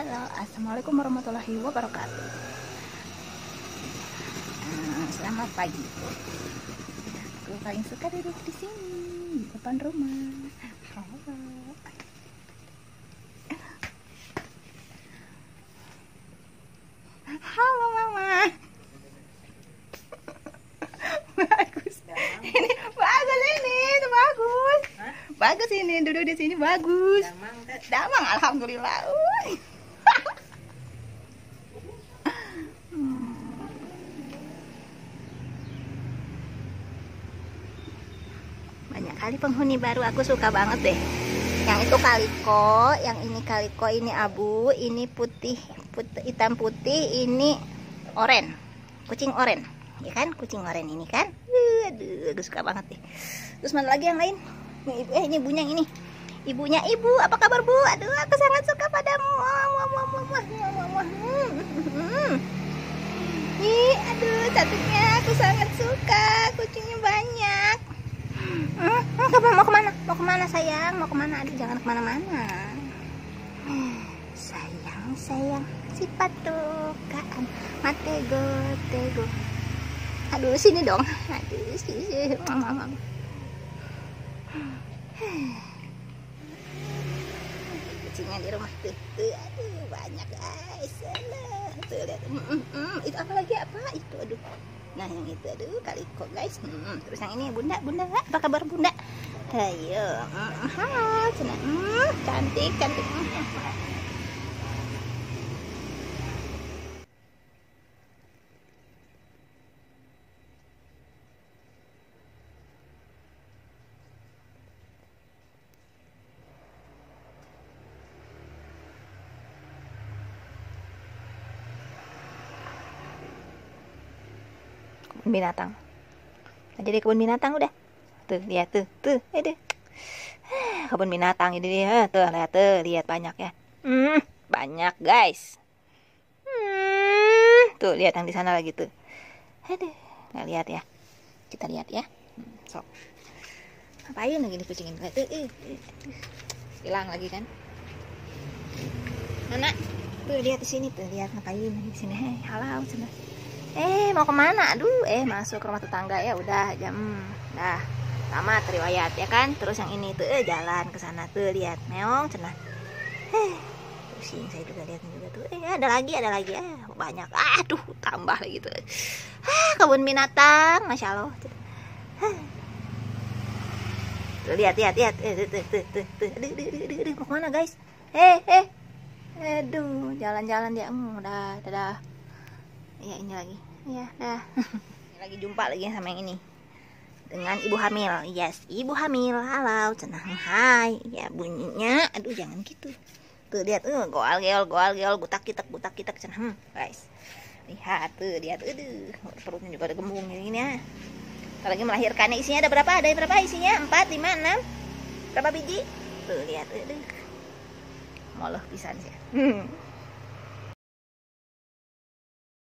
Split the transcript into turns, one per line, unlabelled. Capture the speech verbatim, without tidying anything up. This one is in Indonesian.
Halo, assalamualaikum warahmatullahi wabarakatuh. Hmm, selamat pagi. Aku paling suka duduk di sini di depan rumah. Halo. Halo mama. Bagus. Ini bagus ini, itu bagus. Hah? Bagus ini, duduk di sini bagus. Damang, Damang alhamdulillah. Uy. Banyak kali penghuni baru, aku suka banget deh. Yang itu kaliko, yang ini kaliko, ini abu, ini putih, putih hitam putih, ini oren, kucing oren, ya kan? Kucing oren ini kan? Aduh, aku suka banget deh. Terus mana lagi yang lain? Eh, ini ibunya yang ini. Ibunya ibu, apa kabar bu? Aduh, aku sangat suka padamu. Wah, wah, wah, wah, wah, wah, wah. Hmm. Ih, aduh, satunya aku sangat suka. Kucingnya banyak. Hmm, kamu mau kemana? Mau kemana sayang? Mau kemana? Aduh, jangan kemana-mana. Sayang, sayang, si patukan, matego, tego. Aduh, sini dong. Aduh, sini, mama. Kucingnya di rumah tuh, tuh, aduh, banyak guys. Tuh, lihat. Mm, mm, mm. Itu apa lagi? Apa itu? Aduh. Nah yang itu, aduh kaliko guys. Hmm, terus yang ini bunda, bunda, apa kabar bunda? Ayo, hmm, halo, cina, hmm, cantik, cantik. Hmm. Binatang aja di kebun binatang udah tuh lihat tuh tuh ada kebun binatang ini dia tuh lihat tuh lihat banyak ya hmm, banyak guys hmm, tuh lihat yang di sana lagi tuh ada nggak lihat ya kita lihat ya hmm, sok ngapain lagi nih kucing ini tuh uh, uh, hilang lagi kan mana tuh lihat di sini tuh lihat ngapain lagi di sini hei halo sana. Eh mau kemana? Aduh, eh masuk ke rumah tetangga ya udah jam, dah tamat riwayat ya kan. Terus yang ini tuh eh jalan ke sana tuh lihat meong cenah. Eh pusing saya juga lihat juga tuh. Eh ada lagi ada lagi eh banyak. Aduh tambah lagi tuh. Ah kebun binatang, masya Allah. Tuh lihat lihat lihat. Eh tuh tuh tuh tuh. tuh. Aduh, aduh, aduh, aduh, aduh, mau kemana guys? Eh eh. Aduh jalan-jalan dia. Hmm, udah dadah. Ya ini lagi ya dah ini lagi jumpa lagi sama yang ini dengan ibu hamil. Yes ibu hamil halo cenah hai ya bunyinya aduh jangan gitu tuh lihat uh, goal geol goal geol gutak kitak gutak kitak cenah hmm, guys lihat tuh lihat aduh perutnya juga ada gembung ini ya lagi melahirkannya. Isinya ada berapa ada berapa isinya empat lima enam berapa biji tuh lihat aduh moloh pisan sih hmm.